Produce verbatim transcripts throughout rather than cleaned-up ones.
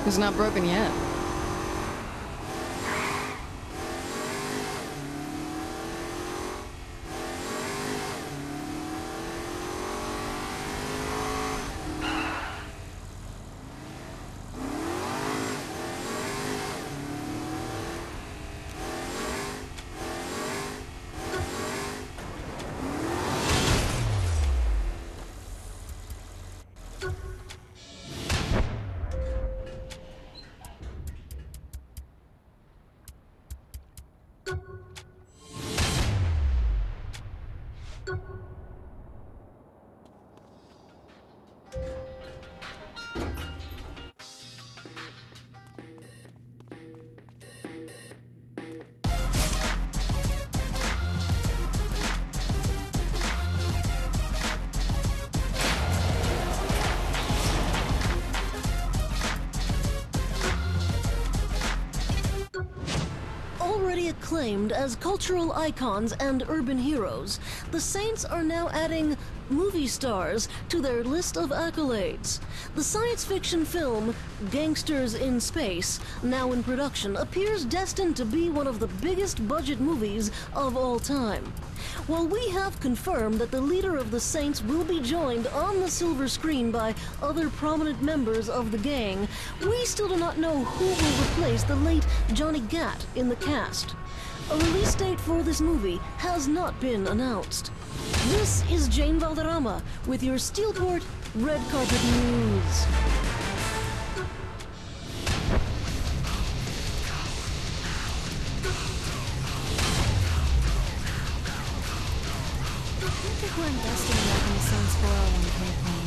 It's not broken yet. Already acclaimed as cultural icons and urban heroes, the Saints are now adding movie stars to their list of accolades. The science fiction film Gangsters in Space, now in production, appears destined to be one of the biggest budget movies of all time. While we have confirmed that the leader of the Saints will be joined on the silver screen by other prominent members of the gang, we still do not know who will replace the late Johnny Gat in the cast. A release date for this movie has not been announced. This is Jane Valderrama with your Steelport Red Carpet News. I think we're investing in making the Saints four oh one campaign.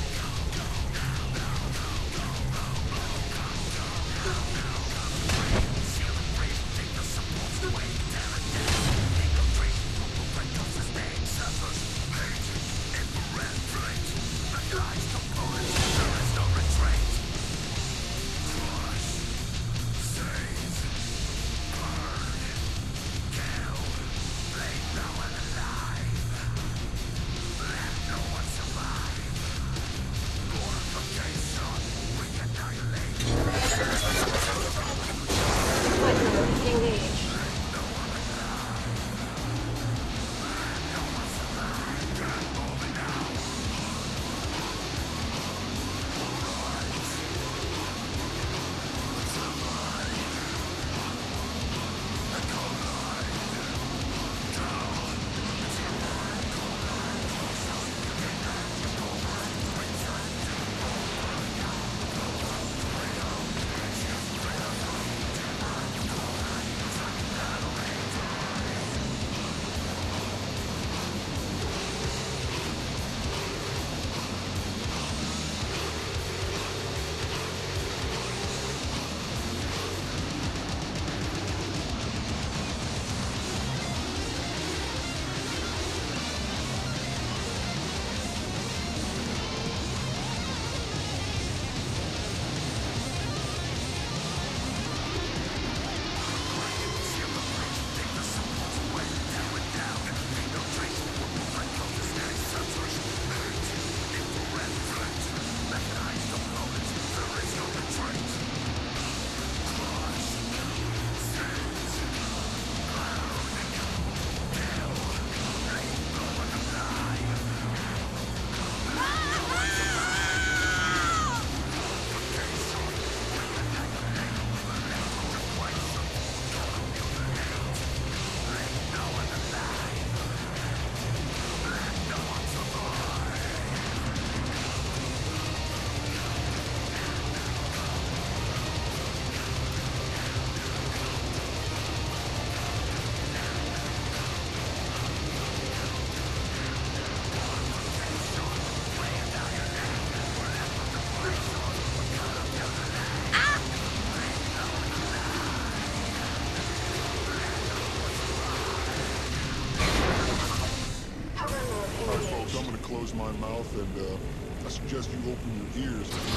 Close my mouth, and uh, I suggest you open your ears and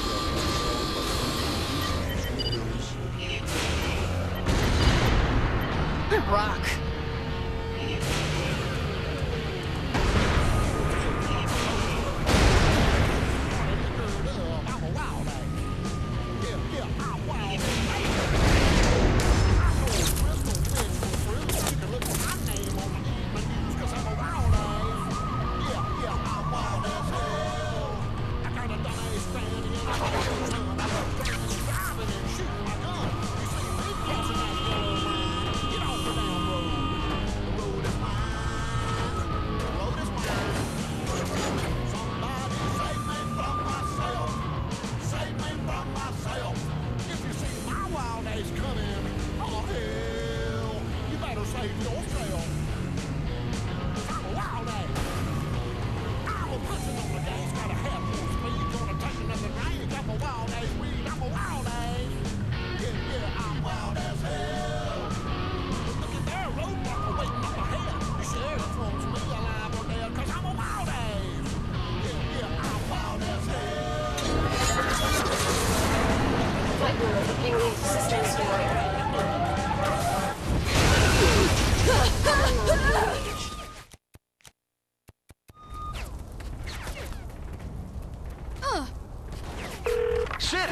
figure out Rock. Yeah, yeah,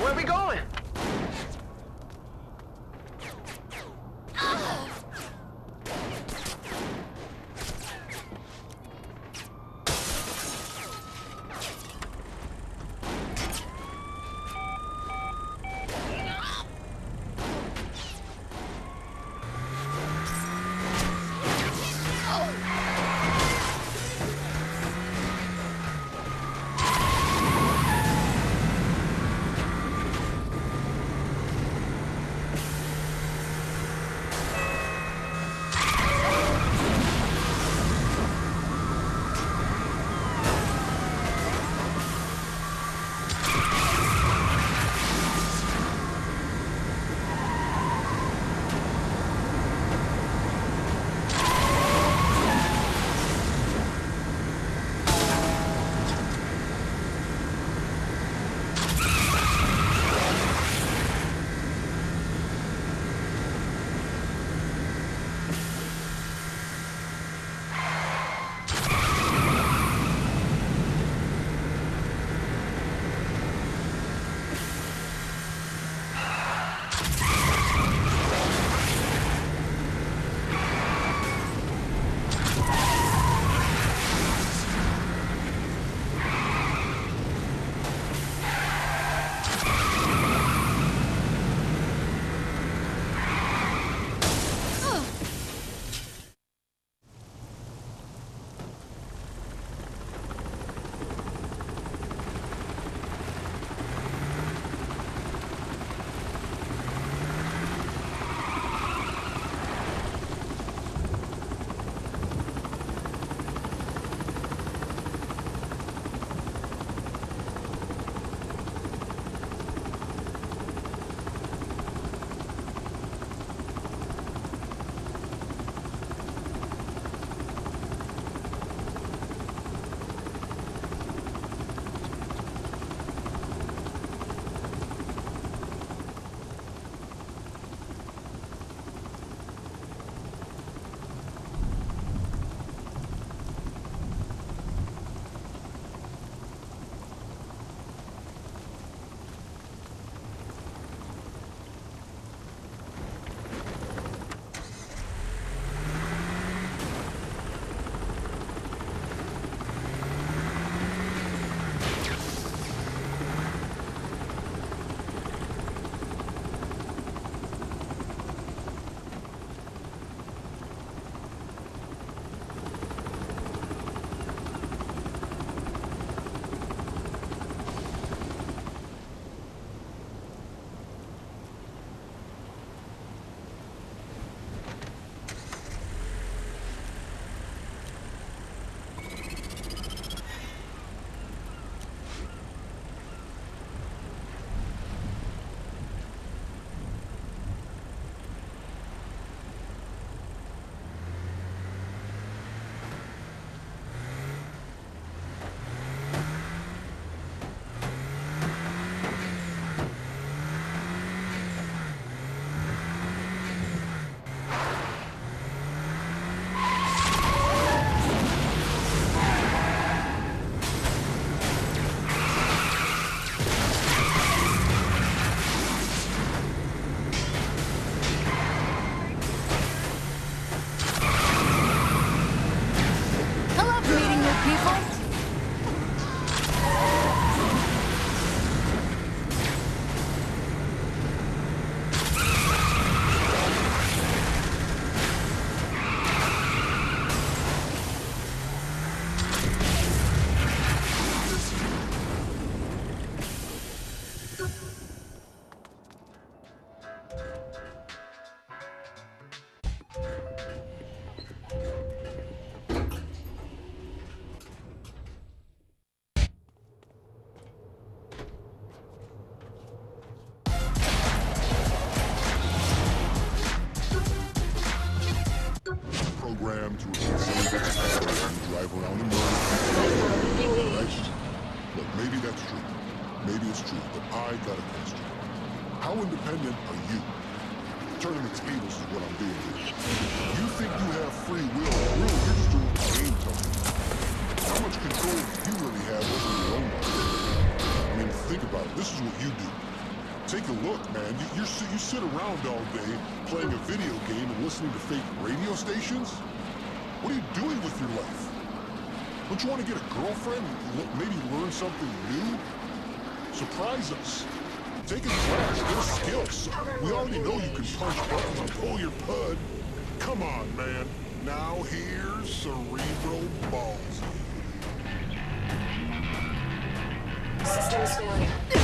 Where are we going? Programmed to a facility and drive around and murder people. Right? Look, maybe that's true. Maybe it's true, but I got a question. How independent are you? Turning the tables is what I'm doing here. You think you have free will? Really, you're just doing game time. How much control do you really have over your own life? I mean, think about it. This is what you do. take a look, man. You, you're, you sit around all day playing a video game and listening to fake radio stations? What are you doing with your life? Don't you want to get a girlfriend and maybe learn something new? Surprise us. Take a class, get a skill. So we already know you can punch buttons and pull your pud. Come on, man. Now here's cerebral ballsy. Systems failure.